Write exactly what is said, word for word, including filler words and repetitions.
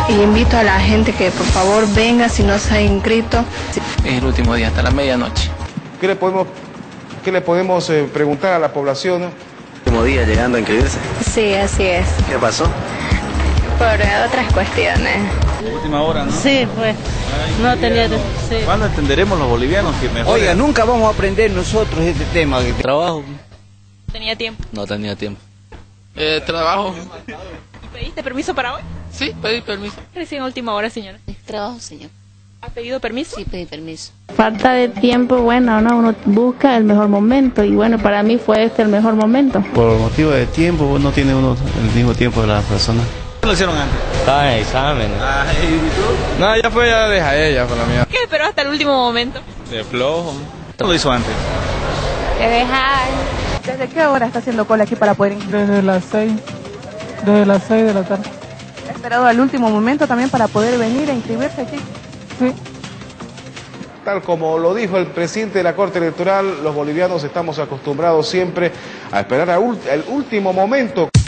Y invito a la gente que por favor venga si no se ha inscrito. Es el último día, hasta la medianoche. ¿Qué le podemos, qué le podemos eh, preguntar a la población? Último día llegando a inscribirse. Sí, así es. ¿Qué pasó? Por otras cuestiones. Última hora, ¿no? Sí, pues. Ay, no tenía... Sí. ¿Cuándo entenderemos los bolivianos que mejor? Oiga, nunca vamos a aprender nosotros este tema. Trabajo. ¿Tenía tiempo? No tenía tiempo. Eh, trabajo. ¿Y pediste permiso para hoy? Sí, pedí permiso. Recién última hora, señora. Trabajo, señor. ¿Has pedido permiso? Sí, pedí permiso. Falta de tiempo, bueno, no, uno busca el mejor momento y bueno, para mí fue este el mejor momento. Por motivo de tiempo, no tiene uno el mismo tiempo de la persona. ¿Qué lo hicieron antes? Estaba en examen. Ah, ¿y tú? No, ya fue, ya deja ella, por la mía. ¿Qué esperó hasta el último momento? De flojo. ¿Qué lo hizo antes? Te dejar. ¿Desde qué hora está haciendo cola aquí para poder inscribirse? Desde las seis, desde las seis de la tarde. ¿Ha esperado al último momento también para poder venir a inscribirse aquí? Sí. Tal como lo dijo el presidente de la Corte Electoral, los bolivianos estamos acostumbrados siempre a esperar al último momento.